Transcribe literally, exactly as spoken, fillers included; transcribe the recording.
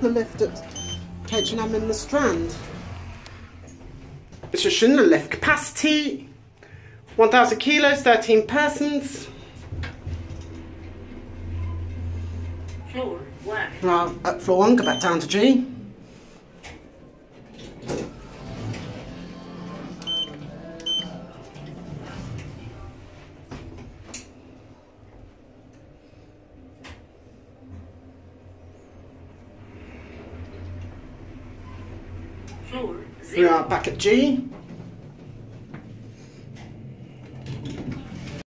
the lift at H and M in the Strand. It's a Schindler lift. Capacity one thousand kilos, thirteen persons. Floor one. Well, up floor one, go back down to G. Floor We zero. are back at G.